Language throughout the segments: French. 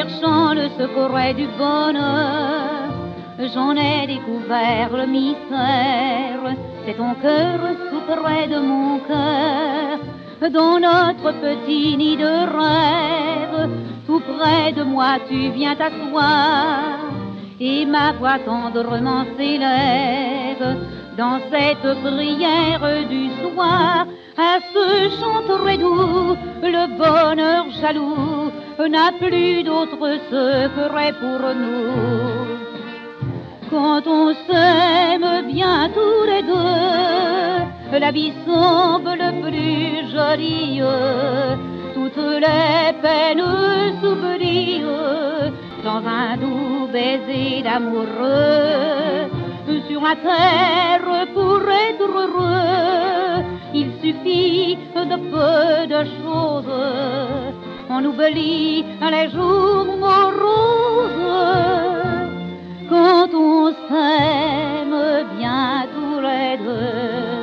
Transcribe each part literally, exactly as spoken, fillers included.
cherchant le secret du bonheur, j'en ai découvert le mystère. C'est ton cœur tout près de mon cœur, dans notre petit nid de rêve. Tout près de moi tu viens t'asseoir, et ma voix tendrement s'élève dans cette prière du soir. À ce chant très doux, le bonheur jaloux n'a plus d'autre secret pour nous. Quand on s'aime bien tous les deux, la vie semble plus jolie. Toutes les peines s'oublient dans un doux baiser d'amoureux. Sur la terre, pour être heureux, il suffit de peu de choses. On oublie les jours moroses. Quand on s'aime bien tous les deux.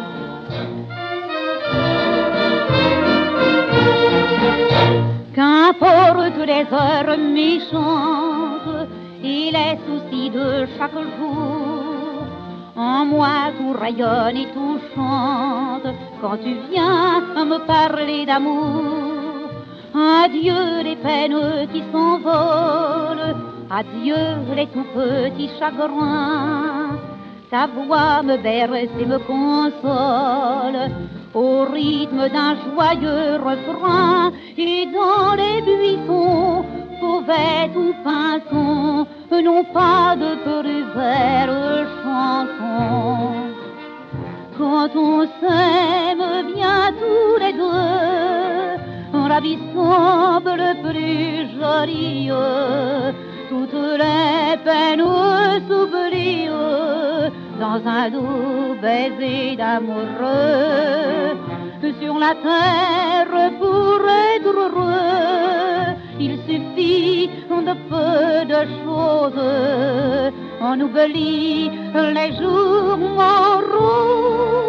Qu'importe les heures méchantes et les soucis de chaque jour, en moi tout rayonne et tout chante quand tu viens me parler d'amour. Adieu les peines qui s'envolent, adieu les tout petits chagrins. Ta voix me berce et me console au rythme d'un joyeux refrain. Et dans les buissons, fauvettes ou pinsons, n'ont pas de plus belle chanson. Quand on s'aime bien tous les deux, la vie semble plus jolie. Toutes les peines s'oublient dans un doux baiser d'amoureux. Sur la terre, pour être heureux, il suffit de peu de choses. On oublie les jours moroses.